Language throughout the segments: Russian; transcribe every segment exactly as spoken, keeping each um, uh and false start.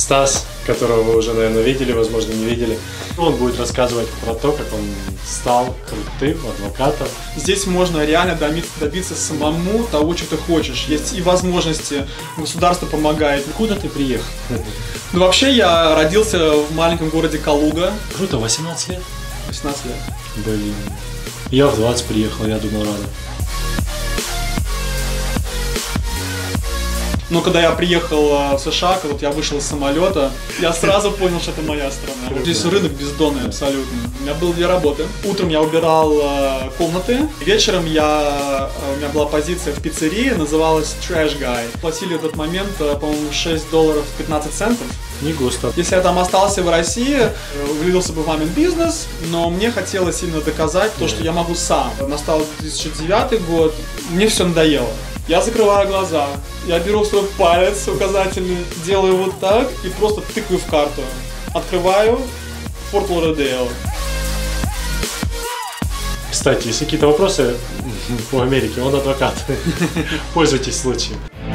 Стас, которого вы уже, наверное, видели, возможно, не видели. Он будет рассказывать про то, как он стал крутым адвокатом. Здесь можно реально добиться самому того, что ты хочешь. Есть и возможности, государство помогает. Куда ты приехал? Ну, вообще, я родился в маленьком городе Калуга. Круто, восемнадцать лет? восемнадцать лет. Блин. Я в двадцать приехал, я думал рано. Но когда я приехал в США, когда вот я вышел из самолета, я сразу понял, что это моя страна. Здесь рынок бездонный абсолютно. У меня было две работы. Утром я убирал комнаты, вечером я, у меня была позиция в пиццерии, называлась Trash Guy. Платили в этот момент, по-моему, шесть долларов пятнадцать центов. Не густо. Если я там остался в России, влюбился бы в мамин бизнес, но мне хотелось сильно доказать то, что я могу сам. Настал две тысячи девятый год, мне все надоело. Я закрываю глаза, я беру свой палец указательный, делаю вот так и просто тыкаю в карту. Открываю Форт Лодердейл. Кстати, если какие-то вопросы по Америке, он адвокат. Пользуйтесь случаем.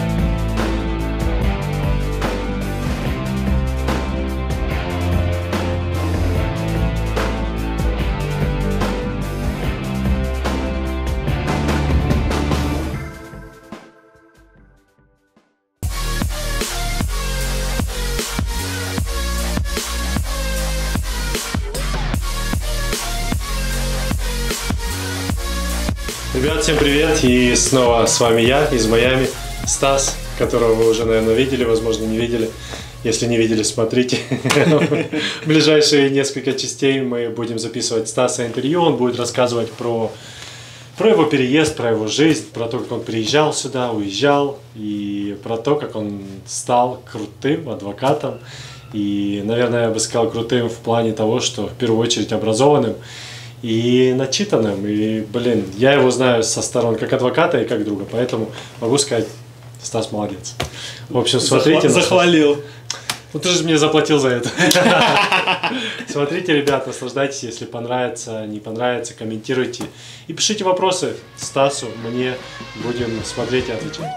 Ребят, всем привет! И снова с вами я из Майами, Стас, которого вы уже, наверное, видели, возможно, не видели. Если не видели, смотрите. В ближайшие несколько частей мы будем записывать Стаса интервью. Он будет рассказывать про, про его переезд, про его жизнь, про то, как он приезжал сюда, уезжал, и про то, как он стал крутым адвокатом. И, наверное, я бы сказал, крутым в плане того, что в первую очередь образованным и начитанным. И, блин, я его знаю со сторон как адвоката и как друга, поэтому могу сказать, Стас молодец. В общем, смотрите. Захва- захвалил. Ну ты же мне заплатил за это. Смотрите, ребят, наслаждайтесь, если понравится, не понравится, комментируйте. И пишите вопросы Стасу, мне, будем смотреть и отвечать.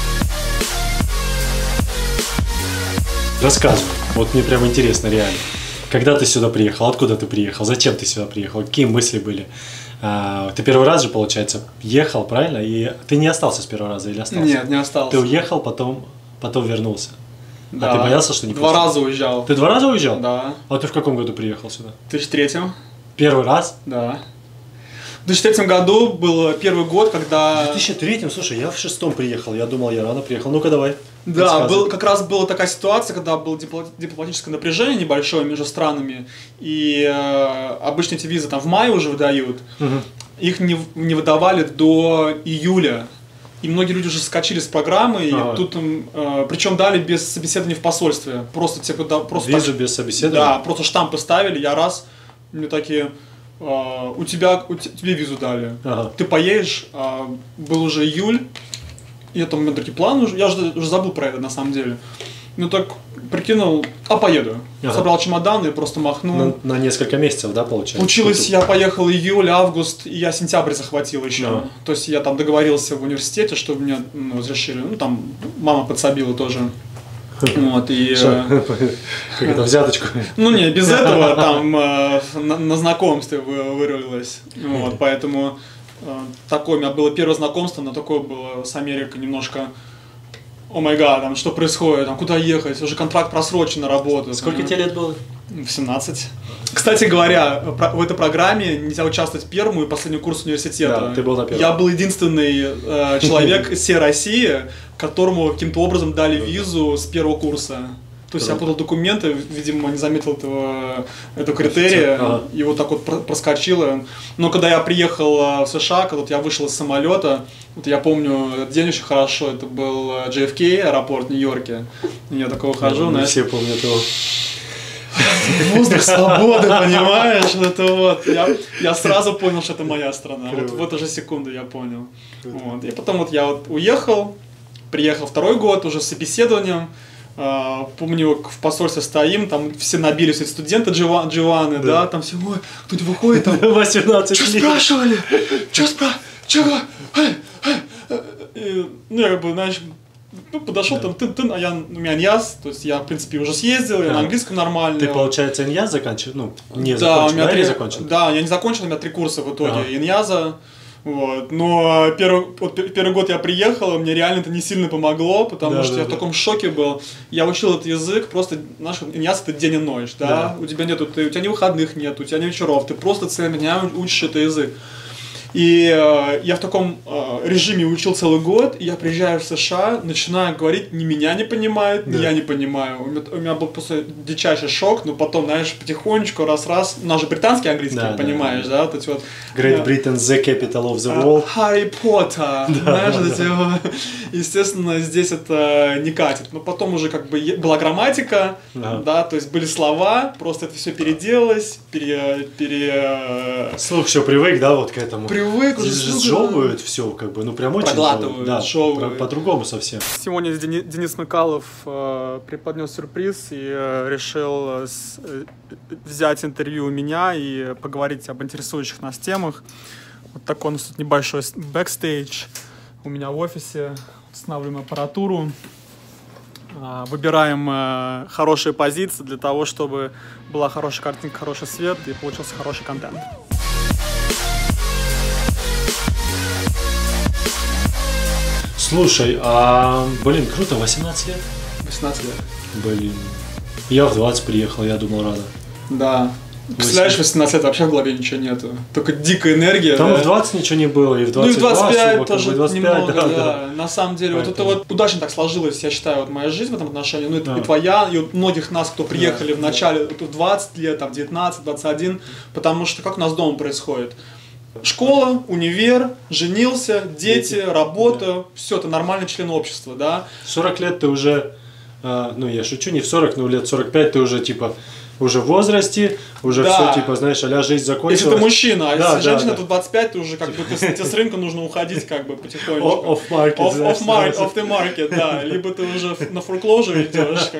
Рассказывай, вот мне прям интересно, реально. Когда ты сюда приехал, откуда ты приехал, зачем ты сюда приехал, какие мысли были? А, ты первый раз же, получается, ехал, правильно? И ты не остался с первого раза или остался? Нет, не остался. Ты уехал, потом, потом вернулся. Да. А ты боялся, что не Два пустят? раза уезжал. Ты два раза уезжал? Да. А ты в каком году приехал сюда? В две тысячи третьем. Первый раз? Да. В две тысячи третьем году был первый год, когда... В две тысячи третьем, слушай, я в шестом приехал, я думал, я рано приехал. Ну-ка давай. Да, был, как раз была такая ситуация, когда было дипломатическое напряжение небольшое между странами, и э, обычно эти визы там в мае уже выдают, угу. Их не, не выдавали до июля, и многие люди уже скачали с программы, и ага. тут, э, причем дали без собеседования в посольстве, просто типа, да, просто визу так, без собеседования? Да, просто штампы ставили, я раз, мне такие... Uh, у тебя, у тебе визу дали, ага. Ты поедешь, uh, был уже июль, и это у меня такие планы, уже, я уже, уже забыл про это на самом деле, ну так прикинул, а поеду, ага. Собрал чемоданы и просто махнул. На, на несколько месяцев, да, получается? Получилось, я поехал июль, август, и я сентябрь захватил еще, ага. То есть я там договорился в университете, чтобы мне ну, разрешили, ну там мама подсобила тоже. Вот, и, как это, взяточку? Ну не, без этого там э, на, на знакомстве вырвалось. Вот, поэтому э, такое у меня было первое знакомство, но такое было с Америкой немножко. О май гад, там что происходит, там куда ехать, уже контракт просрочен на работу. Сколько тебе лет было? В семнадцать. Кстати говоря, в этой программе нельзя участвовать в первом и последний курс университета. Да, ты был на первом. Я был единственный э, человек из всей России, которому каким-то образом дали визу с первого курса. То есть я подал документы, видимо, не заметил этого, этого критерия, ага. И вот так вот проскочило. Но когда я приехал в США, когда вот я вышел из самолета, вот я помню этот день очень хорошо, это был джей эф кей аэропорт в Нью-Йорке. Я такого хожу, ну, знаешь. Все помнят его. Воздух свободы, понимаешь? Это вот. Я, я сразу понял, что это моя страна. Вот в эту же секунду я понял. Вот. И потом вот я вот уехал, приехал второй год уже с собеседованием. Uh, помню, в посольстве стоим, там все набились, эти студенты Дживан, Дживаны, да. Да, там все, ой, кто-то выходит, там, восемнадцать что спрашивали, что спрашивали, чего, ну, я как бы, знаешь, Ну, подошел там, ты, ты, а я, у меня иньяз, то есть я, в принципе, уже съездил, я а. на английском нормально. Ты, получается, иньяз закончил? Ну, не да, закончил, у меня да, три, или закончил? Да, я не закончил, у меня три курса в итоге а. иньяза. Вот. Но первый, вот, первый год я приехал, мне реально это не сильно помогло, потому да, что да, я да. в таком шоке был. Я учил этот язык, просто, наш иньяз это день и ночь, да? Да. У тебя нету, ты, у тебя ни выходных нет, у тебя ни вечеров, ты просто целыми днями учишь этот язык. И э, я в таком э, режиме учил целый год, и я приезжаю в США, начинаю говорить, ни меня не понимают, ни да. я не понимаю. У меня, у меня был просто дичайший шок, но потом, знаешь, потихонечку, раз-раз, у нас же британский английский, да, понимаешь, да, да? Вот эти вот... Great Britain, the capital of the world. Harry Potter, да, знаешь, да, эти, да. Естественно, здесь это не катит. Но потом уже как бы была грамматика, да, да, то есть были слова, просто это все переделалось, пере... пере... Слух все привык, да, вот к этому. Привык, уже сжевывают все, как бы, ну прям очень проглатывают, да, жевывают. По-другому совсем. Сегодня Денис Смыкалов э, преподнес сюрприз и э, решил с, э, взять интервью у меня и поговорить об интересующих нас темах. Вот такой у нас тут небольшой бэкстейдж у меня в офисе. Устанавливаем аппаратуру, э, выбираем э, хорошие позиции для того, чтобы была хорошая картинка, хороший свет и получился хороший контент. Слушай, а, блин, круто, восемнадцать лет? восемнадцать лет. Блин, я в двадцать приехал, я думал рано. Да. Представляешь, восемнадцать лет вообще в голове ничего нету. Только дикая энергия. Там да? в двадцать ничего не было, и в двадцать два, ну, и в двадцать пять особо, тоже двадцать пять, немного, да, да, да. На самом деле, Поэтому. вот это вот удачно так сложилось, я считаю, вот моя жизнь в этом отношении. Ну, это да. и твоя, и у многих нас, кто приехали да, в начале, да. в двадцать лет, там, девятнадцать, двадцать один, потому что как у нас дома происходит? Школа, универ, женился, дети, дети. работа, да. все, ты нормальный член общества, да? сорок лет ты уже, э, ну я шучу, не в сорок, но лет сорок пять ты уже типа уже в возрасте, уже да. все типа, знаешь, а-ля жизнь закончилась. Если ты мужчина, а да, если да, женщина, да. то двадцать пять, ты уже как бы, ты, тебе с рынка нужно уходить как бы потихонечку. Off market. Off, off, market, off the market, да. Либо ты уже на foreclosure идешь.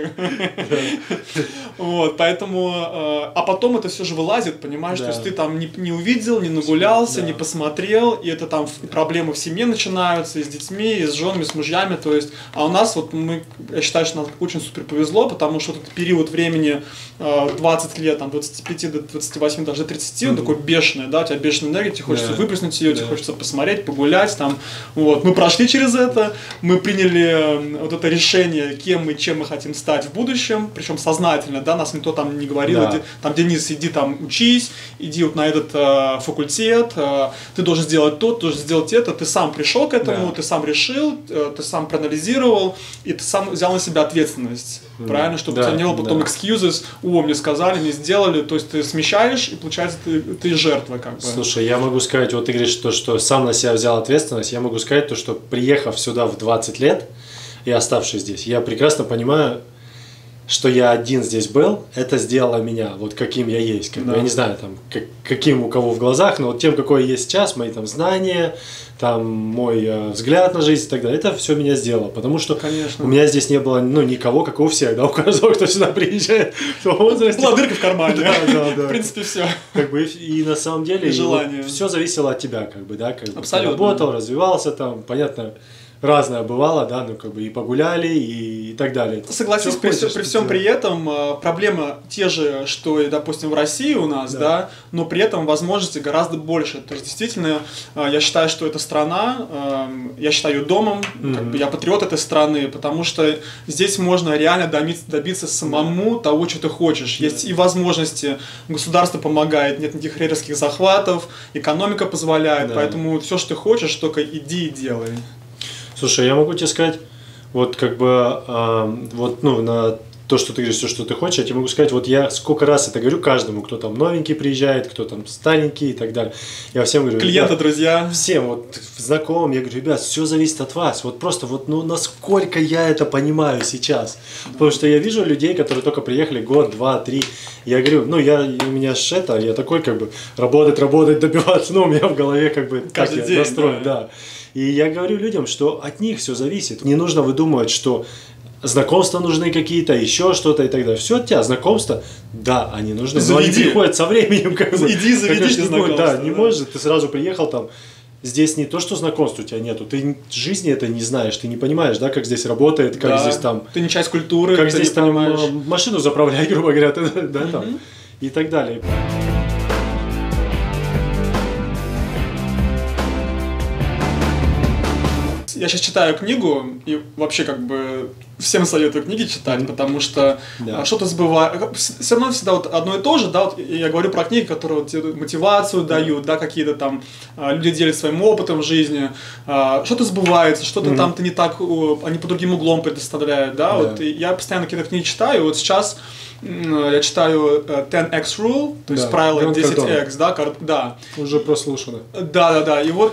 Вот, поэтому, а потом это все же вылазит, понимаешь, то есть ты там не увидел, не нагулялся, не посмотрел, и это там проблемы в семье начинаются, и с детьми, и с женами, с мужьями, то есть, а у нас вот мы, я считаю, что нам очень супер повезло, потому что этот период времени двадцать лет, там, двадцать пять до двадцати восьми, даже до тридцати, mm-hmm. он такой бешеный, да, у тебя бешеная энергия, тебе хочется yeah. выплеснуть ее, yeah. тебе хочется посмотреть, погулять, там, вот. Мы прошли через это, мы приняли вот это решение, кем мы, чем мы хотим стать в будущем, причем сознательно, да, нас никто там не говорил, yeah. там, Денис, иди там учись, иди вот на этот э, факультет, э, ты должен сделать то, ты должен сделать это, ты сам пришел к этому, yeah. ты сам решил, э, ты сам проанализировал, и ты сам взял на себя ответственность, mm-hmm. правильно, чтобы yeah. у тебя не было потом yeah. excuses, о, мне сказали, мне сделали, то есть ты смещаешь, и получается ты, ты жертва как бы. Слушай, я могу сказать, вот ты говоришь, то, что сам на себя взял ответственность, я могу сказать то, что приехав сюда в двадцать лет и оставшись здесь, я прекрасно понимаю, что я один здесь был, это сделало меня, вот каким я есть. Как да. бы, я не знаю, там, как, каким у кого в глазах, но вот тем, какой я есть сейчас, мои там знания, там, мой э, взгляд на жизнь и так далее, это все меня сделало. Потому что Конечно. у меня здесь не было, ну, никого, как у всех, да, у каждого, кто сюда приезжает в том возрасте. Была дырка в кармане. Да, да, да. В принципе, все. Как бы, и на самом деле желание. Вот, все зависело от тебя, как бы, да, как бы, Абсолютно. Ты работал, развивался там, понятно. Разное бывало, да, ну как бы и погуляли, и, и так далее. Согласись, при, хочешь, при всем при этом проблемы те же, что и, допустим, в России у нас, да. да, но при этом возможности гораздо больше. То есть, действительно, я считаю, что эта страна, я считаю ее домом, mm-hmm. как бы я патриот этой страны, потому что здесь можно реально добиться, добиться самому yeah. того, что ты хочешь. Yeah. Есть и возможности, государство помогает, нет никаких рейдерских захватов, экономика позволяет, yeah. поэтому все, что ты хочешь, только иди и делай. Слушай, я могу тебе сказать, вот как бы, э, вот, ну, на то, что ты говоришь, все, что ты хочешь, я тебе могу сказать, вот я сколько раз это говорю каждому, кто там новенький приезжает, кто там старенький и так далее. Я всем говорю, клиенты, друзья. Всем, вот, знакомым, я говорю, ребят, все зависит от вас, вот просто вот, ну, насколько я это понимаю сейчас. Да. Потому что я вижу людей, которые только приехали год, два, три, я говорю, ну, я, у меня ж это, я такой, как бы, работать, работать, добиваться, ну, у меня в голове, как бы, каждый день, настроен, да. да. И я говорю людям, что от них все зависит. Не нужно выдумывать, что знакомства нужны какие-то, еще что-то и так далее. Все от тебя, знакомства, да, они нужны, заведи. Но они приходят со временем. Как бы, Иди, заведи знакомства. Да, не можешь, ты сразу приехал там, здесь не то, что знакомств у тебя нету, ты жизни это не знаешь, ты не понимаешь, да, как здесь работает, как да. здесь там... Ты не часть культуры, как ты здесь не там понимаешь. машину заправлять, грубо говоря, да, mm-hmm. там, и так далее. Я сейчас читаю книгу, и вообще как бы всем советую книги читать, mm-hmm. потому что yeah. что-то сбывает. Все равно всегда вот одно и то же, да, вот я говорю про книги, которые вот тебе мотивацию дают, да, какие-то там люди делятся своим опытом в жизни, что-то сбывается, что-то mm-hmm. там ты не так, они по другим углом предоставляют, да, yeah. вот и я постоянно какие-то книги читаю, вот сейчас я читаю ten x rule, то есть да, правило десять икс, да, да. Уже прослушано. Да, да, да. И вот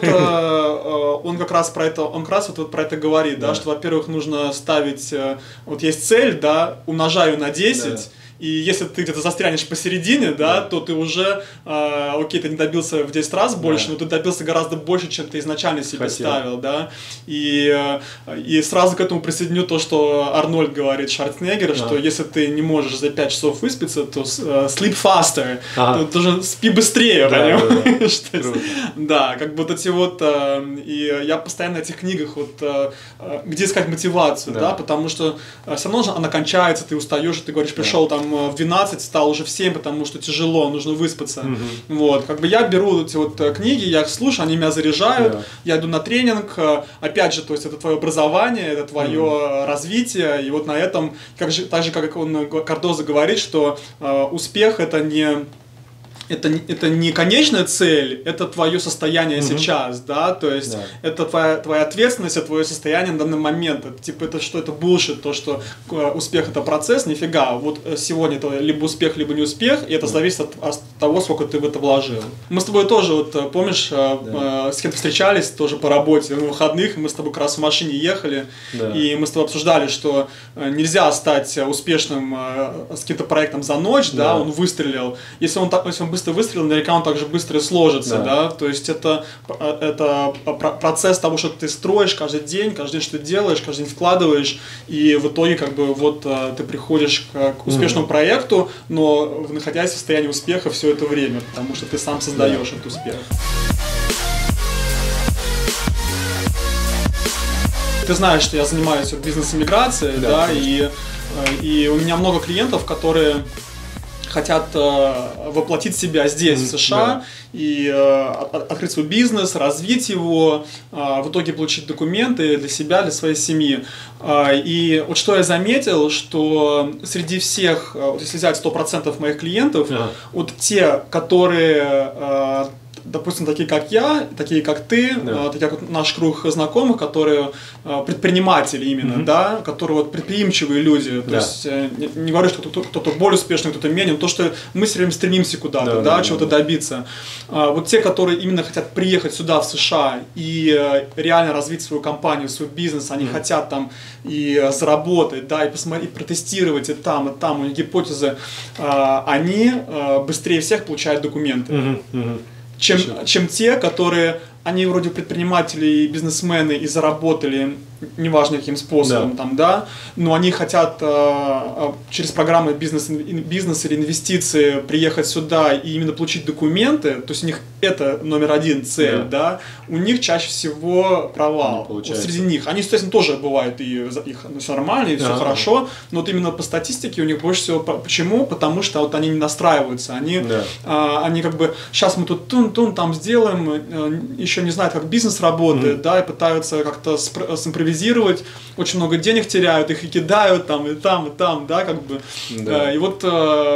он как раз про это, он как раз вот про это говорит, да, что, во-первых, нужно ставить, вот есть цель, да, умножаю на десять. И если ты где-то застрянешь посередине, да, да. то ты уже, э, окей, ты не добился в десять раз больше, да. но ты добился гораздо больше, чем ты изначально себе Хотел. ставил, да. И, э, и сразу к этому присоединю то, что Арнольд говорит, Шварценеггер, да. что если ты не можешь за пять часов выспаться, то uh, sleep faster, ага. то тоже спи быстрее, да, понимаешь? Да, да. да, как бы вот эти вот, э, и я постоянно в этих книгах, вот, э, где искать мотивацию, да, да потому что э, все равно она кончается, ты устаешь, и ты говоришь, пришел да. там в двенадцать, стал уже в семь, потому что тяжело, нужно выспаться. Mm-hmm. Вот, как бы я беру эти вот книги, я их слушаю, они меня заряжают, yeah. я иду на тренинг, опять же, то есть это твое образование, это твое mm-hmm. развитие, и вот на этом, как же, так же, как он, Кардоза говорит, что э, успех это не... Это, это не конечная цель, это твое состояние mm-hmm. сейчас, да, то есть yeah. это твоя, твоя ответственность, это твое состояние на данный момент, это, типа это что, это bullshit, то, что э, успех это процесс, нифига, вот э, сегодня это либо успех, либо не успех, и это mm-hmm. зависит от, от того, сколько ты в это вложил. Мы с тобой тоже, вот помнишь, э, yeah. э, с кем-то встречались, тоже по работе, на выходных, мы с тобой как раз в машине ехали, yeah. и мы с тобой обсуждали, что э, нельзя стать успешным э, с каким-то проектом за ночь, yeah. да, он выстрелил, если он, если он быстро выстрелил, наверняка он также быстро сложится, да, да? То есть это, это процесс того, что ты строишь каждый день, каждый день что ты делаешь, каждый день вкладываешь, и в итоге как бы вот ты приходишь к, к успешному mm-hmm. проекту, но находясь в состоянии успеха все это время, потому что ты сам создаешь да. этот успех. Ты знаешь, что я занимаюсь бизнес-иммиграцией, да, да и, и у меня много клиентов, которые хотят э, воплотить себя здесь, mm-hmm. в США, да. и э, открыть свой бизнес, развить его, э, в итоге получить документы для себя, для своей семьи. Э, и вот что я заметил, что среди всех, вот если взять сто процентов моих клиентов, yeah. вот те, которые... Э, допустим, такие как я, такие как ты, да. такие как наш круг знакомых, которые предприниматели именно, mm-hmm. да, которые вот предприимчивые люди. То да. есть не, не говорю, что кто-то, кто-то более успешный, кто-то менее, но то, что мы все время стремимся куда-то, да, да, да, чего-то да. добиться. Вот те, которые именно хотят приехать сюда, в США, и реально развить свою компанию, свой бизнес, они mm-hmm. хотят там и заработать, да, и посмотреть, протестировать и там, и там, у них гипотезы, они быстрее всех получают документы. Mm-hmm. Mm-hmm. Чем, чем те, которые, они вроде предприниматели и бизнесмены и заработали, неважно каким способом, да. там, да, но они хотят э, через программы бизнес, бизнес или инвестиции приехать сюда и именно получить документы, то есть у них это номер один цель, да, да? У них чаще всего провал вот среди них. Они, естественно, тоже бывают, и их ну, все нормально, и все ага. хорошо, но вот именно по статистике у них больше всего, почему? Потому что вот они не настраиваются, они, да. э, они как бы, сейчас мы тут тун-тун там сделаем, э, еще не знают, как бизнес работает, mm-hmm. да, и пытаются как-то спро- симпровизировать, очень много денег теряют, их и кидают там, и там, и там, да, как бы, да. э, и вот э,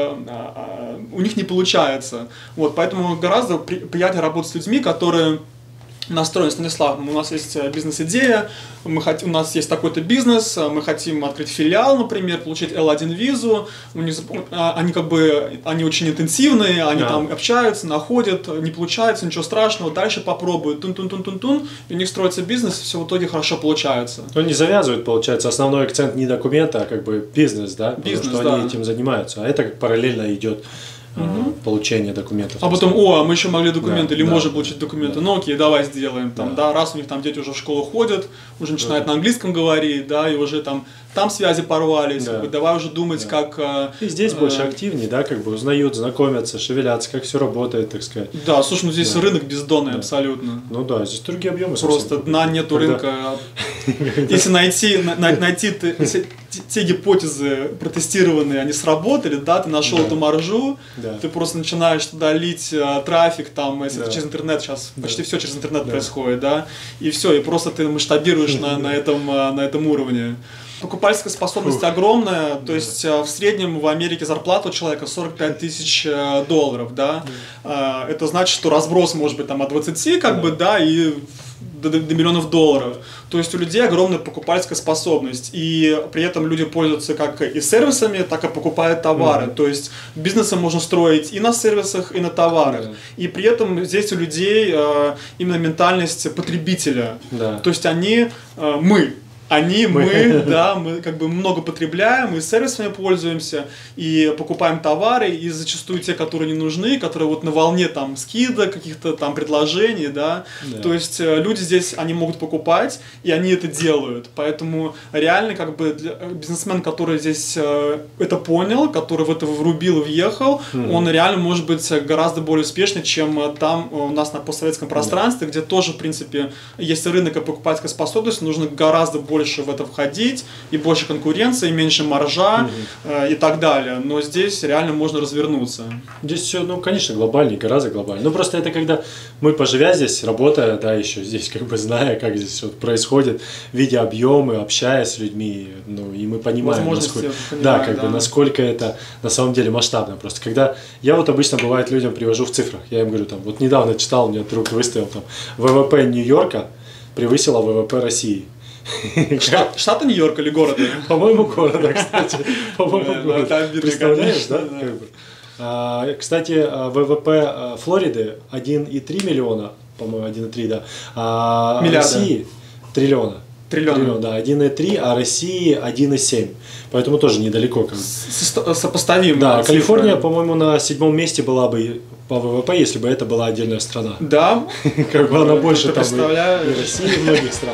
э, у них не получается, вот, поэтому гораздо при- приятнее работать с людьми, которые настроен, Станислав, у нас есть бизнес-идея, мы хотим, у нас есть такой-то бизнес, мы хотим открыть филиал, например, получить эл один визу, у них, они как бы, они очень интенсивные, они yeah. там общаются, находят, не получается, ничего страшного, дальше попробуют, тун-тун-тун-тун-тун, и у них строится бизнес, все в итоге хорошо получается. Ну, не завязывают, получается, основной акцент не документа, а как бы бизнес, да, бизнес, потому что да. они этим занимаются, а это как параллельно идет угу. получения документов. А потом, о, а мы еще могли документы, да, или да, можем получить документы, да. ну окей, давай сделаем. Там, да. Да, раз у них там дети уже в школу ходят, уже начинают да. на английском говорить, да, и уже там, там связи порвались, да. как бы, давай уже думать, да. как... И здесь э, больше активнее, да, как бы узнают, знакомятся, шевелятся, как все работает, так сказать. Да, слушай, ну здесь да. рынок бездонный да. абсолютно. Ну да, здесь другие объемы. Просто дна нету Когда... рынка. Если найти, найти те гипотезы протестированные, они сработали, да, ты нашел эту маржу, ты просто начинаешь туда лить трафик, там, если это через интернет, сейчас почти все через интернет происходит, да, и все, и просто ты масштабируешь на этом уровне. Покупательская способность Фух. огромная, то есть в среднем в Америке зарплата у человека сорок пять тысяч долларов, да, это значит, что разброс может быть там от двадцати, как да. бы, да, и до, до миллионов долларов. То есть у людей огромная покупательская способность, и при этом люди пользуются как и сервисами, так и покупают товары. Mm-hmm. То есть бизнесом можно строить и на сервисах, и на товарах. Mm-hmm. И при этом здесь у людей э, именно ментальность потребителя. Yeah. То есть они, э, мы. Они, мы, мы, да, мы как бы много потребляем, и сервисами пользуемся, и покупаем товары, и зачастую те, которые не нужны, которые вот на волне там скидок, каких-то там предложений, да, да. То есть люди здесь, они могут покупать, и они это делают, поэтому реально как бы для, бизнесмен, который здесь э, это понял, который в это врубил и въехал, mm-hmm. он реально может быть гораздо более успешный, чем там у нас на постсоветском пространстве, yeah. где тоже, в принципе, есть рынок и покупательская способность, нужно гораздо больше больше в это входить, и больше конкуренции, и меньше маржа, mm-hmm. э, и так далее. Но здесь реально можно развернуться. Здесь все, ну, конечно, глобальнее, гораздо глобальнее. Ну, просто это когда мы, поживя здесь, работая, да, еще здесь, как бы зная, как здесь вот происходит, видя объемы, общаясь с людьми, ну, и мы понимаем, насколько, понимаю, да, как да. бы, насколько это на самом деле масштабно. Просто когда я вот обычно, бывает, людям привожу в цифрах, я им говорю, там, вот недавно читал, мне друг выставил, там, ВВП Нью-Йорка превысило ВВП России. Штат, штата Нью-Йорк или города? По-моему, города, кстати. По-моему, города. Представляешь, да? А, кстати, ВВП Флориды один и три миллиона, по-моему, один и три, да. А России триллиона. Триллион. Триллион, да, один и три, а России один и семь. Поэтому тоже недалеко. Как... Сопоставимо. Да, Калифорния, по-моему, на седьмом месте была бы по ВВП, если бы это была отдельная страна. Да. Как бы она больше там и России, и многих стран.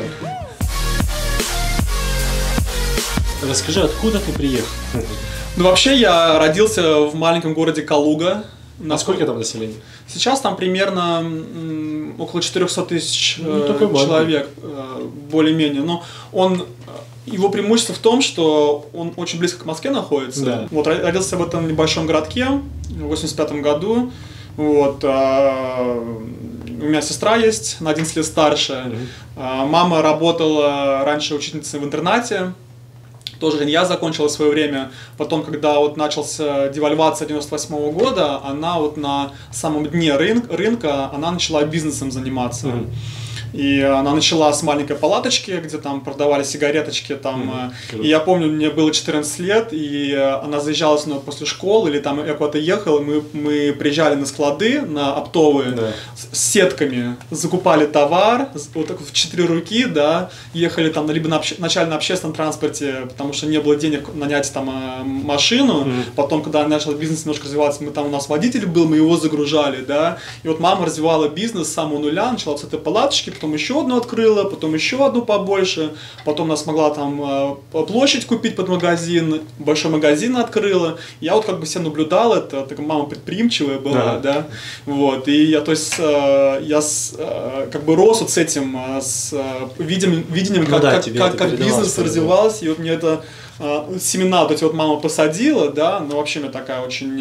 Расскажи, откуда ты приехал? Ну, вообще, я родился в маленьком городе Калуга. А сколько там населения? Сейчас там примерно м, около четырехсот тысяч ну, э, человек, э, более-менее. Но он, его преимущество в том, что он очень близко к Москве находится. Да. Вот, родился в этом небольшом городке в восемьдесят пятом году. Вот, э, у меня сестра есть, на одиннадцать лет старше. Mm-hmm. Э, мама работала раньше учительницей в интернате. Тоже я закончила в свое время. Потом, когда вот начался девальвация девяносто восьмого года, она вот на самом дне рынка, рынка она начала бизнесом заниматься. Mm-hmm. И она начала с маленькой палаточки, где там продавали сигареточки. Там, mm-hmm. И я помню, мне было четырнадцать лет, и она заезжала с мной после школы, или там я куда-то ехал, и мы, мы приезжали на склады, на оптовые, yeah. с, с сетками, закупали товар, вот так в четыре руки, да, ехали там либо на обще, вначале на общественном транспорте, потому что не было денег нанять там машину, mm-hmm. потом, когда начал бизнес немножко развиваться, мы там, у нас водитель был, мы его загружали, да, и вот мама развивала бизнес с самого нуля, начала с этой палаточки, потом еще одну открыла, потом еще одну побольше, потом она смогла там площадь купить под магазин, большой магазин открыла. Я вот как бы все наблюдал это, такая мама предприимчивая была, да, да? Вот, и я, то есть, я с, как бы рос вот с этим, с видением, видением ну, как, да, как, как, как бизнес развивался, и вот мне это семена вот эти вот мама посадила, да, но вообще она такая очень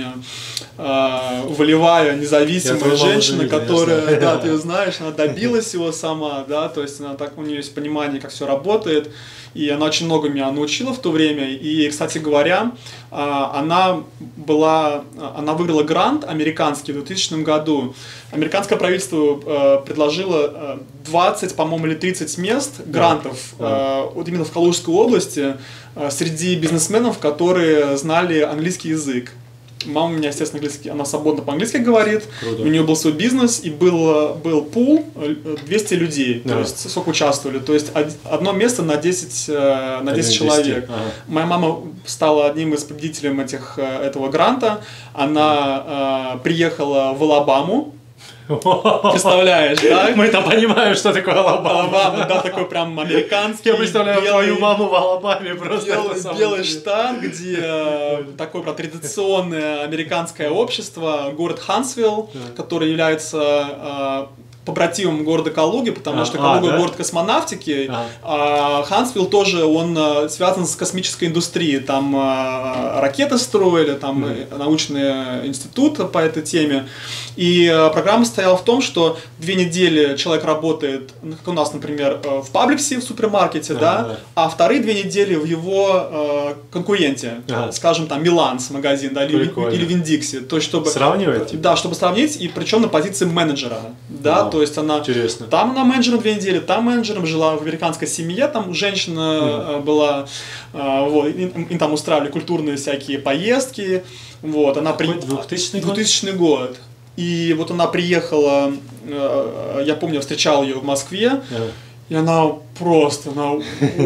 э, волевая, независимая женщина, видел, которая, да, ты ее знаешь, она добилась его сама, да, то есть она так, у нее есть понимание, как все работает, и она очень много меня научила в то время, и, кстати говоря, э, она была, она выиграла грант американский в двухтысячном году. Американское правительство э, предложило двадцать, по-моему, или тридцать мест грантов э, вот именно в Калужской области, среди бизнесменов, которые знали английский язык. Мама у меня, естественно, английский, она свободно по-английски говорит. Круто. У нее был свой бизнес, и был, был пул двести людей, Да. то есть сколько участвовали. То есть одно место на десять, на десять человек. Ага. Моя мама стала одним из победителей этих, этого гранта. Она э, приехала в Алабаму. Представляешь, да? Мы-то понимаем, что такое Алабама. Алабама, да, такой прям американский. Я представляю белый, твою маму в Алабаме просто. Белый, белый штат, где э, такое прям традиционное американское общество, город Хансвилл, который является э, побратимом города Калуги, потому а, что Калуга а, да? город космонавтики, а, а Хансвилл тоже, он а, связан с космической индустрией, там а, ракеты строили, там mm-hmm. научный институт по этой теме, и а, программа состояла в том, что две недели человек работает, как у нас, например, в Пабликсе, в супермаркете, а, да, да, а вторые две недели в его а, конкуренте, а. скажем, там, Миланс магазин, да, или, или Виндикси, то есть, чтобы... Сравнивать? Да, чтобы сравнить, и причем на позиции менеджера, да, а. То есть она Интересно. Там она менеджером две недели, там менеджером жила в американской семье, там женщина mm. была, вот, им, им там устраивали культурные всякие поездки, вот, она при... двухтысячный год? двухтысячный год. И вот она приехала, я помню, я встречал ее в Москве, yeah. И она просто, она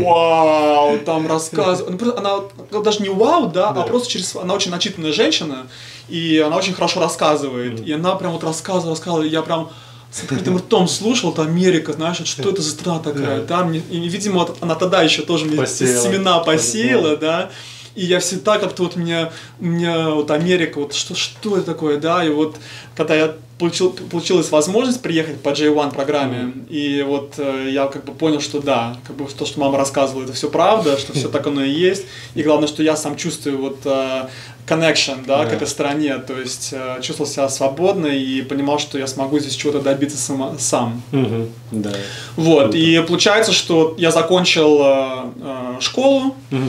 вау, там рассказывает, она даже не вау, да, да, а просто через, она очень начитанная женщина, и она очень хорошо рассказывает, mm. и она прям вот рассказывала, рассказывала, я прям с открытым ртом слушал, это Америка, знаешь, что это за страна такая, да, мне, и, видимо, вот она тогда еще тоже мне посеяла. семена посеяла, да, и я всегда как-то вот мне, мне вот Америка, вот что, что это такое, да, и вот когда я получил, получилась возможность приехать по джей один программе, mm. и вот э, я как бы понял, что да, как бы то, что мама рассказывала, это все правда, что все так оно и есть, и главное, что я сам чувствую вот э, connection, да, yeah. к этой стране, то есть э, чувствовал себя свободно и понимал, что я смогу здесь чего-то добиться сама, сам. Mm-hmm. Да. Вот, круто. И получается, что я закончил э, э, школу, mm-hmm.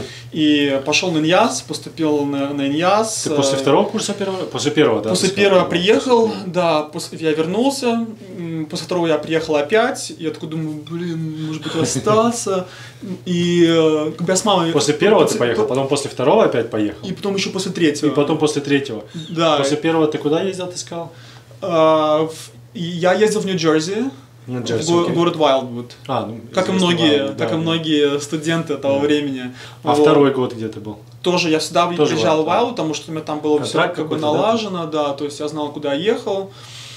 и пошел на ИНЯС, поступил на, на ИНЯС. Ты после второго курса первого? После первого, да? После первого приехал, да, после, я вернулся, после второго я приехал опять, и я такой думаю, блин, может быть остаться, и как бы я с мамой... После первого ты поехал, потом после второго опять поехал? И потом еще после третьего. И потом после третьего? Да. После первого ты куда ездил, ты сказал? А, в, я ездил в Нью-Джерси. Джерси, го- okay. город Вайлдвуд, а, ну, как и многие, Wild, как да, и многие студенты того да. времени. А вот. Второй год где ты был? Тоже я всегда Тоже приезжал в Wild, Wild, потому что у меня там было контракт все как бы налажено, да? да, то есть я знал, куда я ехал.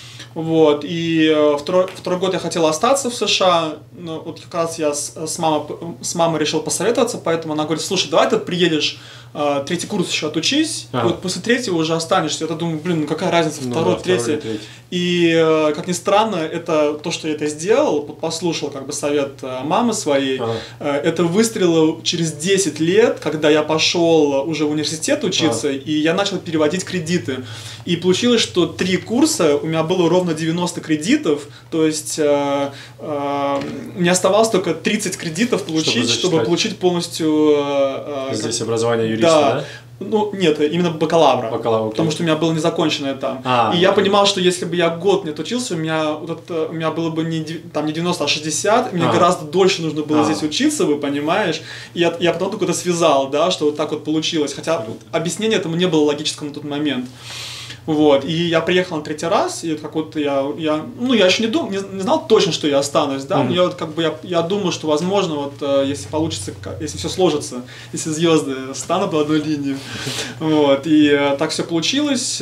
Вот, и э, второй, второй год я хотел остаться в США, но вот как раз я с, с, мамой, с мамой решил посоветоваться, поэтому она говорит, слушай, давай ты приедешь, э, третий курс еще отучись, ага. вот после третьего уже останешься. Я думаю, блин, ну какая разница, ну, второй, да, третий. второй, третий. И, э, как ни странно, это то, что я это сделал, послушал как бы совет э, мамы своей, ага. э, это выстрелило через десять лет, когда я пошел уже в университет учиться, ага. и я начал переводить кредиты. И получилось, что три курса, у меня было ровно девяносто кредитов, то есть э, э, мне оставалось только тридцать кредитов получить, чтобы, чтобы получить полностью... Э, Здесь как... образование юриста, да? да? Ну, нет, именно бакалавра, Бакалавр, потому что у меня было незаконченное там. А, и я понимал, что если бы я год не отучился, у меня, вот это, у меня было бы не, там, не девяносто, а шестьдесят, мне а. гораздо дольше нужно было а. здесь учиться, вы понимаешь? И я, я потом только это связал, да, что вот так вот получилось, хотя Круто. объяснение этому не было логическим на тот момент. Вот, и я приехал на третий раз, и как вот я, я ну, я еще не, дум, не, не знал точно, что я останусь, да, mm-hmm. но я вот как бы, я, я думаю, что возможно, вот, если получится, если все сложится, если звезды станут в одну линию, вот, и так все получилось,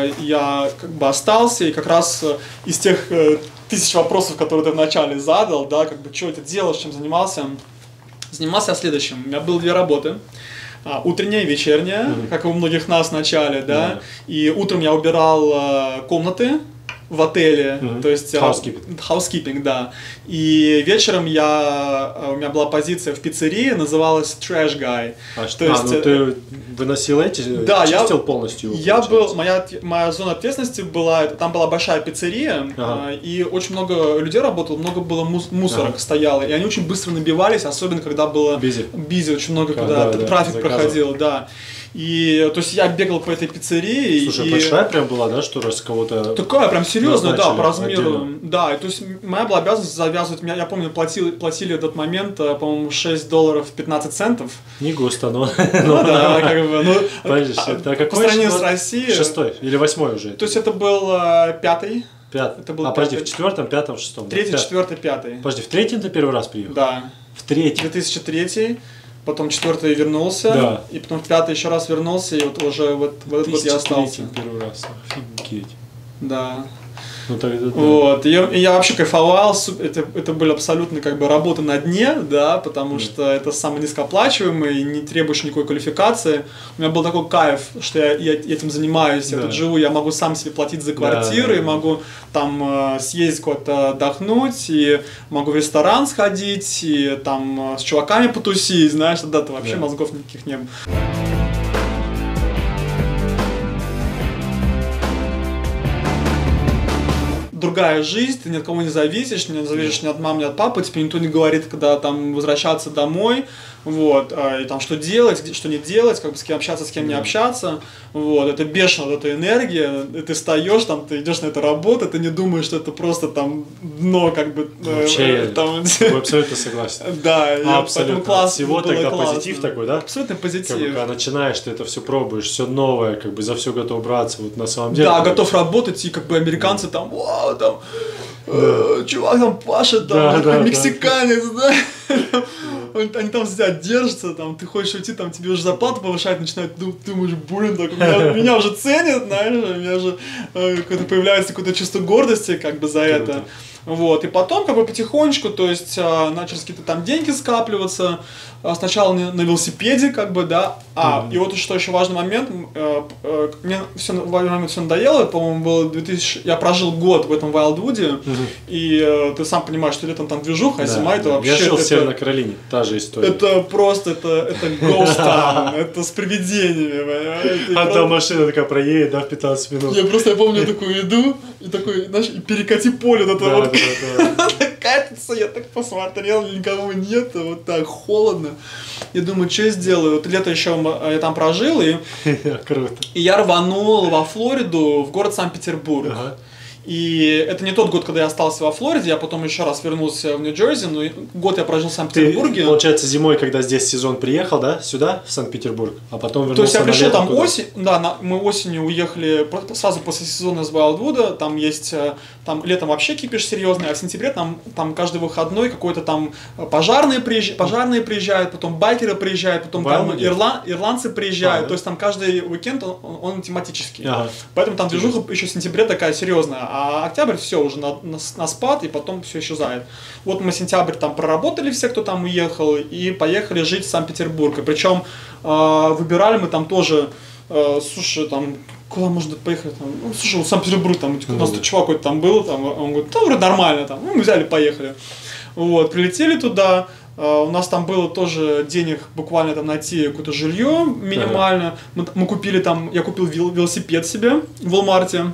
я как бы остался, и как раз из тех тысяч вопросов, которые ты вначале задал, да, как бы, что ты делал, чем занимался, занимался я следующим, у меня было две работы. А, утренняя и вечерняя, mm-hmm. как и у многих нас в начале, да, mm-hmm. и утром я убирал а, комнаты в отеле, mm-hmm. то есть housekeeping. housekeeping, да, и вечером я, у меня была позиция в пиццерии, называлась Trash Guy. А, то есть, а, ну ты выносил эти, да, чистил я, полностью? Я был, моя, моя зона ответственности была, там была большая пиццерия, ага. и очень много людей работало, много было мус, мусорок ага. стояло, и они очень быстро набивались, особенно когда было busy, busy очень много, когда, когда да, трафик да, проходил, да. И, то есть я бегал по этой пиццерии. Слушай, и... большая прям была, да, что раз кого-то... Такая прям серьезная, да, по размеру. отдельно. Да, и, то есть моя была обязанность завязывать, меня, я помню, платили, платили в этот момент, по-моему, шесть долларов пятнадцать центов. Не густо, но... Ну да, как бы, ну... По сравнению с Россией... Шестой или восьмой уже? То есть это был пятый. Пятый. Это был а, подожди, пятый. в четвертом, пятом, в шестом? Третий, да? четвертый, пятый. Подожди, в третьем ты первый раз приехал? Да. В третьем? две тысячи третий, потом четвертый вернулся, да. и потом в пятый еще раз вернулся, и вот уже вот, в этот год я остался. первый раз, офигеть. Да. Ну, тогда, да. Вот, и я, и я вообще кайфовал, это, это были абсолютно как бы работы на дне, да, потому да. что это самый низкооплачиваемый, не требуешь никакой квалификации. У меня был такой кайф, что я, я этим занимаюсь, да. я тут живу, я могу сам себе платить за квартиры, да, да, да. могу там съездить куда-то отдохнуть, и могу в ресторан сходить, и там с чуваками потусить, знаешь, тогда-то вообще да. мозгов никаких не было. Другая жизнь, ты ни от кого не зависишь, не зависишь ни от мамы, ни от папы, тебе никто не говорит, когда там возвращаться домой, вот, и там что делать, что не делать, как бы с кем общаться, с кем не общаться, вот, это бешено, вот эта энергия, и ты встаешь, там, ты идешь на эту работу, ты не думаешь, что это просто там дно, как бы, вообще, там... я абсолютно согласен. Да, а, абсолютно. Класс, всего тогда классно. Позитив такой, да? Абсолютно позитив. Как бы, когда начинаешь, ты это все пробуешь, все новое, как бы за все готов браться, вот на самом деле. Да, как... готов работать, и как бы американцы там, вау, там, да. э, чувак там пашет, там, да, да, мексиканец, да, да. Они там за тебя держатся, там, ты хочешь уйти, там, тебе уже зарплату повышать начинают, ты думаешь, блин, так, меня, меня уже ценят, знаешь, у меня же э, появляется какое-то чувство гордости, как бы, за это. Вот, и потом, как бы, потихонечку, то есть, э, начались какие-то там деньги скапливаться, э, сначала на, на велосипеде, как бы, да, а, mm-hmm. и вот что еще важный момент, э, э, мне все, в один момент все надоело, по-моему, было две тысячи, я прожил год в этом Вайлдвуде, mm-hmm. и э, ты сам понимаешь, что летом там движуха, а да, зима, это да. вообще... Я жил это, в Северной Каролине, та же история. Это просто, это, это ghost town, это с привидениями, понимаешь? А там машина такая проедет, да, в пятнадцать минут. Я просто, я помню, я такой иду, и такой, знаешь, перекати поле, вот это вот. Катится, я так посмотрел, никого нет, вот так холодно. Я думаю, что я сделаю? Вот лето еще я там прожил, и, Круто. и я рванул во Флориду, в город Санкт-Петербург. Ага. И это не тот год, когда я остался во Флориде, я потом еще раз вернулся в Нью-Джерси, но год я прожил в Санкт-Петербурге. Ты, получается, зимой, когда здесь сезон, приехал, да, сюда, в Санкт-Петербург, а потом вернулся. То есть я пришел там туда. осень, да, на, мы осенью уехали сразу после сезона из Вайлдвуда, там есть, там летом вообще кипиш серьезный, а в сентябре там, там каждый выходной какой-то там пожарные, приезж... пожарные приезжают, потом байкеры приезжают, потом там ирла... ирландцы приезжают, а, да? То есть там каждый уикенд он, он тематический. Ага. Поэтому там движуха еще в сентябре такая серьезная. А октябрь все уже на, на, на спад, и потом все исчезает. Вот мы сентябрь там проработали все, кто там уехал, и поехали жить в Санкт-Петербург. И причем э, выбирали мы там тоже, э, слушай, там, куда можно поехать? Там? Ну, слушай, вот Санкт-Петербург, там, у нас тут чувак какой-то там был, там, он говорит, да, вроде нормально, там, ну, мы взяли, поехали. Вот, прилетели туда. Uh, у нас там было тоже денег буквально там найти какое-то жилье минимально. Ага. Мы, мы купили там, я купил велосипед себе в Walmart.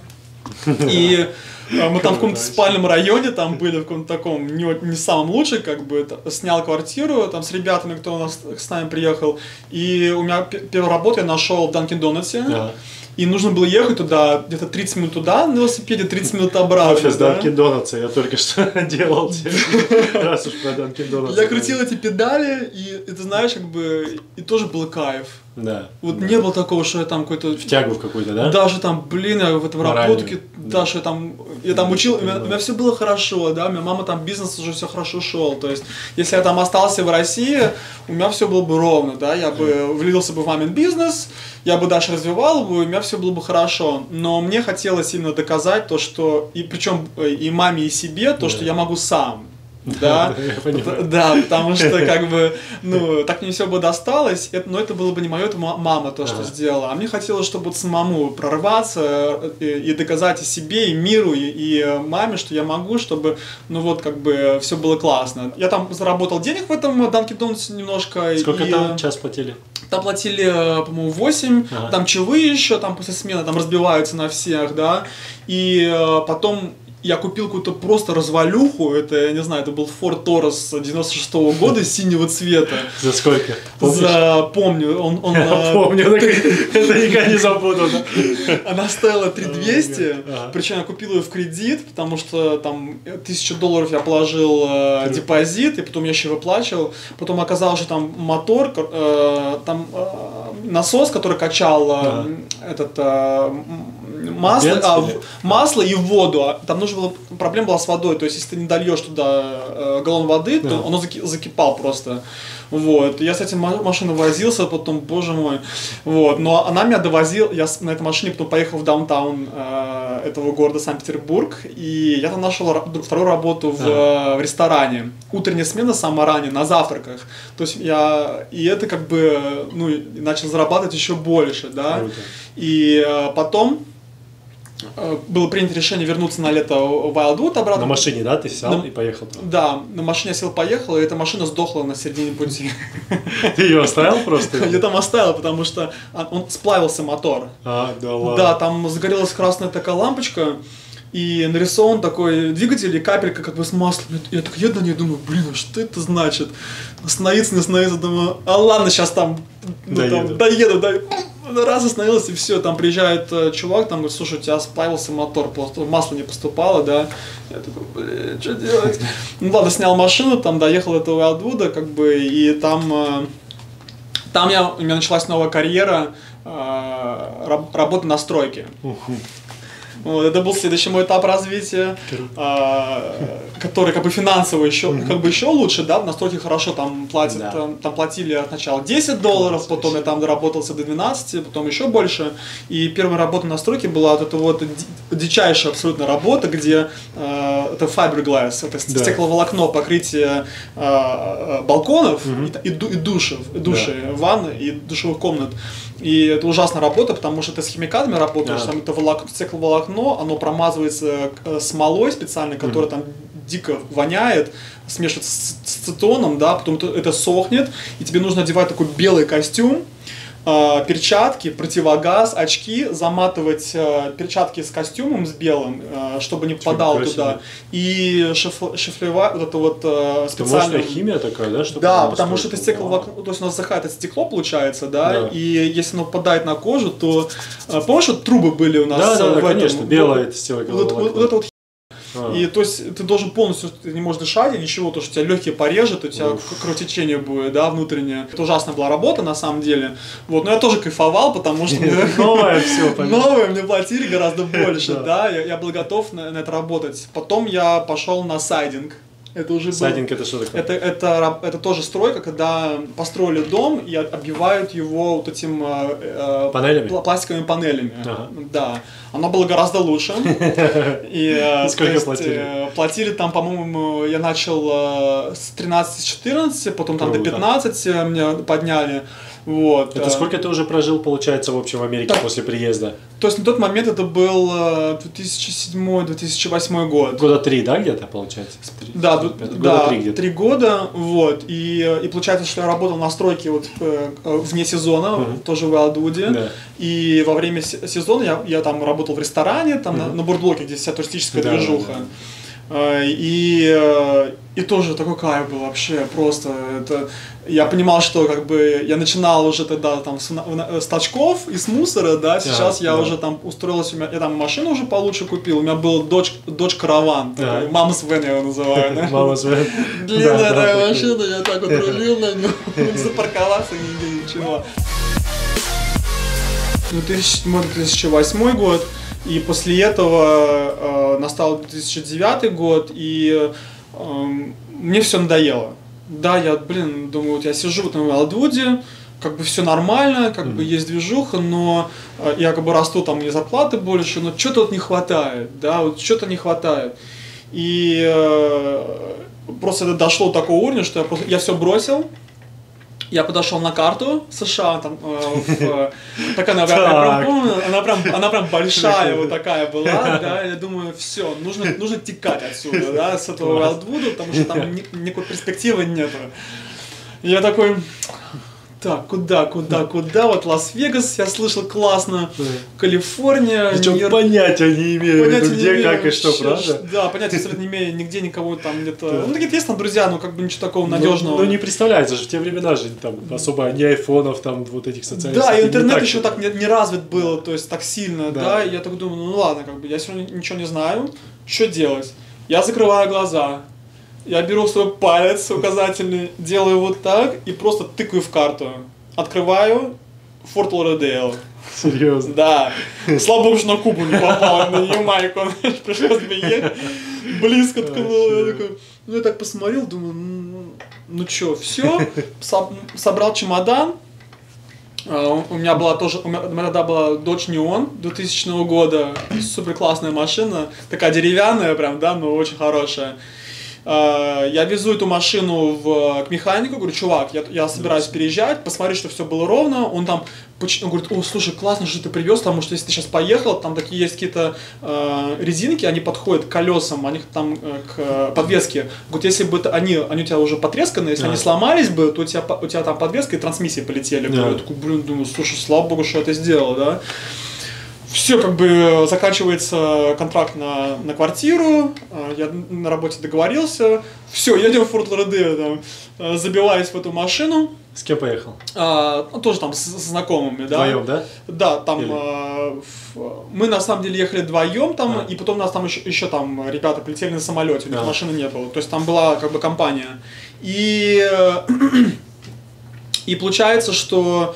И uh, мы там в каком-то спальном районе там были, в каком-то таком не, не самом лучшем, как бы, снял квартиру там с ребятами, кто у нас с нами приехал. И у меня первую работу я нашел в Dunkin' Donuts. Ага. И нужно было ехать туда, где-то тридцать минут туда на велосипеде, тридцать минут обратно. Офис да? Dunkin' Donuts, я только что делал, раз уж про Dunkin' Donuts. Я крутил эти педали, и ты знаешь, как бы, и тоже был кайф. Да. Вот да. не было такого, что я там какой-то... Втягу в какой-то, да? Даже там, блин, я в этом работке, да, что я там, я там учил, у меня, у меня все было хорошо, да, у меня мама там бизнес уже все хорошо шел, то есть, если я там остался в России, у меня все было бы ровно, да, я бы влился бы в мамин бизнес, я бы дальше развивал бы, у меня все было бы хорошо, но мне хотелось именно доказать то, что, и причем и маме, и себе, то, да. что я могу сам. Да, да, да, потому что как бы, ну, так мне все бы досталось, это, но это было бы не мое, это мама то, что ага. сделала. А мне хотелось, чтобы вот самому прорваться и, и доказать и себе, и миру, и, и маме, что я могу, чтобы, ну вот, как бы, все было классно. Я там заработал денег в этом Dunkin' Donuts немножко. Сколько и, там час платили? Там платили, по-моему, восемь, ага. там чаевые еще, там после смены там разбиваются на всех, да, и потом... я купил какую-то просто развалюху, это, я не знаю, это был Ford Taurus девяносто шестого года синего цвета. За сколько? За, помню, он... он помню, это никогда не забуду. Она стоила три тысячи двести, причем я купил ее в кредит, потому что там тысячу долларов я положил депозит, и потом я еще выплачивал. Потом оказалось, что там мотор, там насос, который качал этот... Масло, а, масло и воду. Там нужно было, проблема была с водой. То есть, если ты не дольешь туда э, галлон воды, да. то оно заки, закипал просто. Вот. Я с этим машиной возился, потом, боже мой. Вот. Но она меня довозила, я на этой машине потом поехал в даунтаун э, этого города Санкт-Петербург, и я там нашел вторую работу в, а. в ресторане. Утренняя смена самая ранняя, на завтраках. То есть я, и это как бы, ну, начал зарабатывать еще больше, да. Круто. И э, потом было принято решение вернуться на лето в Wildwood обратно. На машине, да? Ты сел на... и поехал там? Да, на машине я сел, поехал, и эта машина сдохла на середине пути. Ты ее оставил просто? Я там оставил, потому что он сплавился мотор. А, да ладно. Да, там загорелась красная такая лампочка, и нарисован такой двигатель, и капелька как бы с маслом. Я так еду на ней, думаю, блин, а что это значит? Остановиться, не остановиться, думаю, а ладно, сейчас там, ну, доеду. там доеду, да. Раз остановился, и все, там приезжает э, чувак, там говорит, слушай, у тебя сплавился мотор, просто масло не поступало, да. Я такой, блин, что делать? Ну ладно, снял машину, там доехал до этого Wildwood, как бы, и там, э, там я, у меня началась новая карьера, э, раб, работа на стройке. Вот, это был следующий мой этап развития, а, который как бы финансово еще, mm-hmm. как бы еще лучше, да, в настройке хорошо там платят, да. там, там платили сначала десять долларов, потом я там доработался до двенадцати, потом еще больше. И первая работа на стройке была вот эта вот дичайшая абсолютно работа, где э, это fiberglass, это да. стекловолокно, покрытие э, балконов mm-hmm. и, и, и душев, и души, да. ванны и душевых комнат. И это ужасная работа, потому что ты с химикатами работаешь, там это волок, стекловолокно, оно промазывается смолой специальной, которая mm-hmm. там дико воняет, смешивается с, с цетоном, да, потом это, это сохнет, и тебе нужно одевать такой белый костюм, э, перчатки, противогаз, очки, заматывать э, перчатки с костюмом, с белым, э, чтобы не попадало туда, и шиф, шифлевать вот это вот э, специальную... Это химия такая, да? Чтобы да, потому что это стекловолокно, то есть оно засыхает, это стекло получается, да, да, и если оно попадает на кожу, то... Э, помнишь, вот трубы были у нас? Да, да, да, в конечно, этом, белое это стекловолокно. Вот, вот это вот А. И то есть ты должен полностью, ты не можешь дышать, и ничего, то что у тебя легкие порежет, у тебя Уф. кровотечение будет, да, внутреннее. Это ужасная была работа на самом деле. Вот, но я тоже кайфовал, потому что новое все, новое мне платили гораздо больше, да, я был готов на это работать. Потом я пошел на сайдинг. Это уже сайдинг был... это что такое? Это, это, это тоже стройка, когда построили дом и оббивают его вот этим э, панелями? пластиковыми панелями. Ага. Да. Оно было гораздо лучше. И, сколько есть, платили? Платили там, по-моему, я начал с тринадцати-четырнадцати, потом там Круто. до пятнадцати меня подняли. Вот. Это сколько ты уже прожил, получается, в общем, в Америке так, после приезда? То есть на тот момент это был две тысячи седьмой - две тысячи восьмой год. Года три, да, где-то, получается? три, да, года да, три где-то. три года, вот. И, и получается, что я работал на стройке вот, вне сезона, uh-huh. тоже в Wildwood. Да. И во время сезона я, я там работал в ресторане, там uh-huh. на, на Бурдблоке, где вся туристическая да, движуха. Да, да. И, и тоже такой кайф был вообще, просто это, я понимал, что как бы я начинал уже тогда там с, с тачков и с мусора, да, сейчас да, я да. уже там устроился, я там машину уже получше купил, у меня был Dodge, Dodge Caravan, да. Mama's Van я его называю, да? Mama's Van. Длинная такая машина, я так вот рулил на нем, запарковаться нигде, ничего. две тысячи седьмой - две тысячи восьмой год. И после этого э, настал две тысячи девятый год, и э, мне все надоело. Да, я, блин, думаю, вот я сижу вот на Wildwood, как бы все нормально, как mm-hmm. бы есть движуха, но э, я как бы расту, там мне зарплаты больше, но что-то вот не хватает, да, вот что-то не хватает. И э, просто это дошло до такого уровня, что я, просто, я все бросил. Я подошел на карту США, там, э, в, так она, так. Я прям, она, прям, она прям большая вот такая была, да, я думаю, все, нужно, нужно текать отсюда, да, с этого Wildwood, потому что там ни, никакой перспективы нет. Я такой, так, куда, куда, куда, вот Лас-Вегас, я слышал, классно, Калифорния. Причем Нью... понятия не имею, понятия виду, где, не как и что, правда? Да, понятия абсолютно не имею, нигде никого там где-то, ну, какие-то есть там друзья, но как бы ничего такого надежного. Ну, ну не представляется же, в те времена же там особо ни айфонов, там вот этих социальных сетей. Да, и интернет так, еще так не, не развит был, то есть так сильно, да. да, и я так думаю, ну ладно, как бы я все равно ничего не знаю, что делать? Я закрываю глаза, я беру свой палец указательный, делаю вот так и просто тыкаю в карту. Открываю Форт Лодердейл. Серьезно? Да. Слава богу, что на Кубу не попал, на Ямайку. Пришлось бы ехать. Близко ткнул. Я такой, ну я так посмотрел, думаю, ну, ну что, все. Собрал чемодан. У меня была тоже, у меня тогда была Dodge Neon двухтысячного года. Супер классная машина. Такая деревянная прям, да, но очень хорошая. Я везу эту машину в, к механику, говорю, чувак, я, я собираюсь переезжать, посмотри, что все было ровно. Он там он говорит, о, слушай, классно, что ты привез, потому что если ты сейчас поехал, там такие есть какие-то э, резинки, они подходят к колесам, они там э, к подвеске. Говорит, если бы это, они, они у тебя уже потресканы, если yeah. они сломались бы, то у тебя, у тебя там подвеска и трансмиссии полетели. Yeah. Я такой, блин, думаю, слушай, слава богу, что я это сделал, да. Все, как бы заканчивается контракт на, на квартиру, я на работе договорился, все, едем в Форт Лодердейл, там, забиваюсь в эту машину. С кем поехал? А, ну, тоже там с, с знакомыми, да. Вдвоем, да? Да, там а, в, мы на самом деле ехали вдвоем там, а. и потом нас там еще, еще там ребята прилетели на самолете, у них а. машины не было, то есть там была как бы компания. И, и получается, что...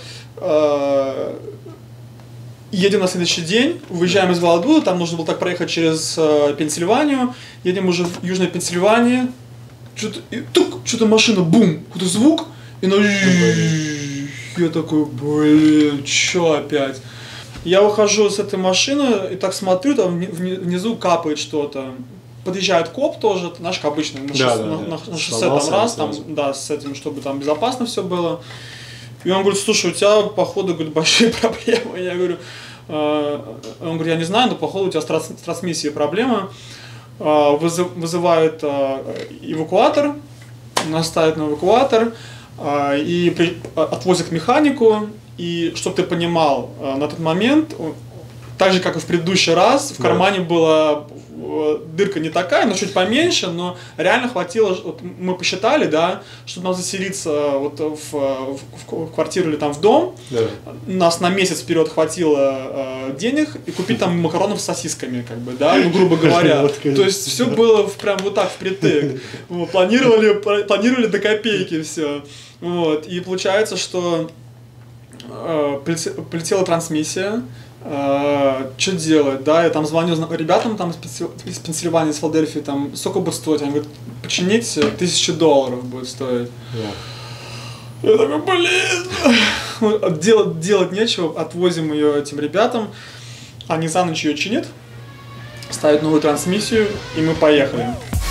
Едем на следующий день, выезжаем из Владуда, там нужно было так проехать через э, Пенсильванию, едем уже в Южной Пенсильвании, что-то, и тук, что-то машина, бум, какой-то звук, и на... Я такой, блин, чё опять? Я выхожу с этой машины и так смотрю, там внизу капает что-то. Подъезжает коп тоже, наш как обычно, на, да, шоссе, да, на, да. на, на шоссе там раз, там, да, с этим, чтобы там безопасно все было. И он говорит, слушай, у тебя, походу, говорит, большие проблемы. Я говорю, э, он говорит, я не знаю, но, походу, у тебя с трансмиссией проблемы. Э, вызыв, вызывает э, эвакуатор, нас ставят на эвакуатор э, и при, отвозят к механику. И, чтобы ты понимал, э, на тот момент, так же, как и в предыдущий раз, в кармане да. была дырка не такая, но чуть поменьше, но реально хватило, вот мы посчитали, да, чтобы нам заселиться вот в, в, в квартиру или там в дом, да. нас на месяц вперед хватило э, денег и купить там макаронов с сосисками, как бы, да, ну, грубо говоря. То есть все было прям вот так впритык. Планировали, планировали до копейки все. Вот. И получается, что э, полетела трансмиссия. Uh, что делать, да, я там звоню ребятам там из Пенсильвании, из Филадельфии, там, сколько будет стоить, они говорят, починить тысячу долларов будет стоить. Yeah. Я такой, блин, делать, делать нечего, отвозим ее этим ребятам, они за ночь ее чинят, ставят новую трансмиссию, и мы поехали.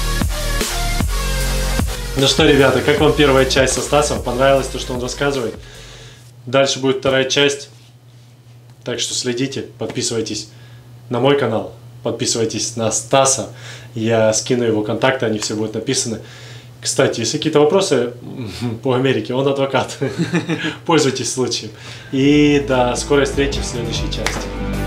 Ну что, ребята, как вам первая часть со Стасом? Понравилось то, что он рассказывает? Дальше будет вторая часть. Так что следите, подписывайтесь на мой канал, подписывайтесь на Стаса. Я скину его контакты, они все будут написаны. Кстати, если какие-то вопросы по Америке, он адвокат. Пользуйтесь случаем. И до скорой встречи в следующей части.